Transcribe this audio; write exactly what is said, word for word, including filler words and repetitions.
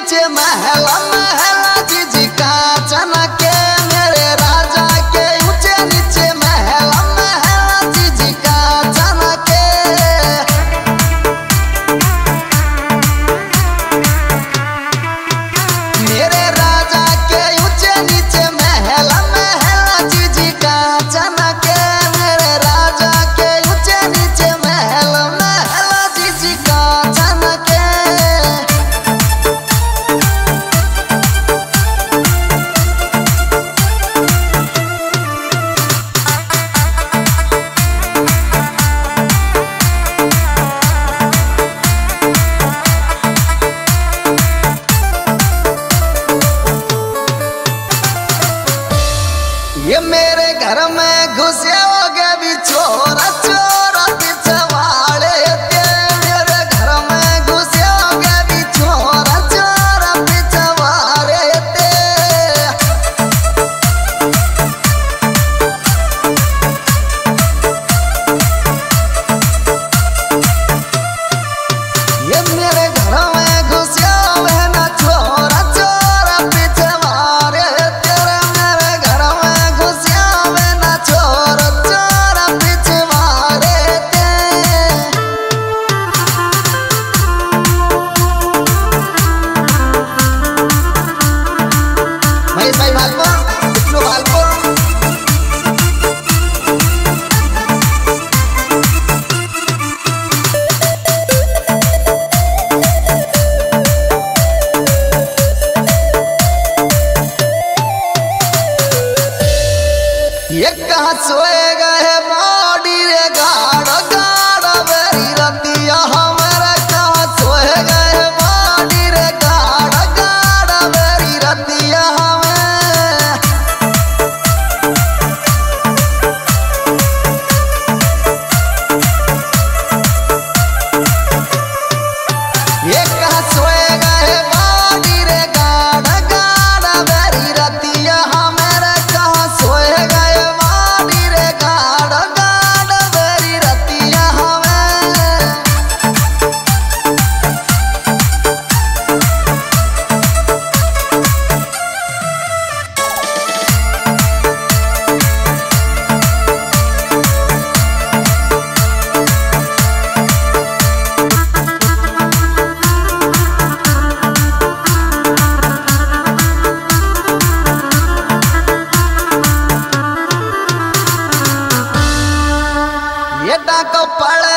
नीचे महल महल जीजी का चनके मेरे राजा के ऊंचे नीचे महल महल जीजी का चनके मेरे राजा के ऊंचे नीचे महल महल जीजी का चनके मेरे राजा के ऊंचे नीचे महल महल जीजी का चनके ये मेरे घर में घुसे हो गए भी चोरा चोरा पीछे वाले थे मेरे घर में घुसे हो गए भी चोरा चोरा पीछे वाले थे ये मेरे घर में घुसे हुए ना चोरा चोरा पीछे वाले तेरे मेरे घर में घुसे हुए ना चोरा चोरा पीछे वाले थे महेश भाई भालपुर विष्णु भालपुर ये कहाँ सोए गए बॉडी रे गाड़ गाड़ मेरी रतिया हमारा कहाँ सोए गए बॉडी रे गाड़ गाड़ मेरी रतिया हमें ये कहाँ सोए गए बॉडी रे गाड़ गाड़ मेरी रतिया हमारा कहाँ सोए गए बॉडी रे गाड़ गाड़ मेरी रतिया हमें ये डाको पड़